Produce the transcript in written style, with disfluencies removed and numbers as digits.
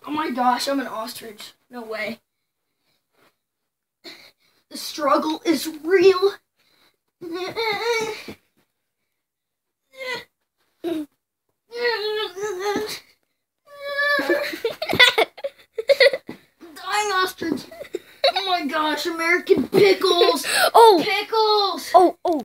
Oh my gosh, I'm an ostrich. No way. The struggle is real. Dying ostrich. Oh my gosh, American pickles. Oh. Pickles. Oh.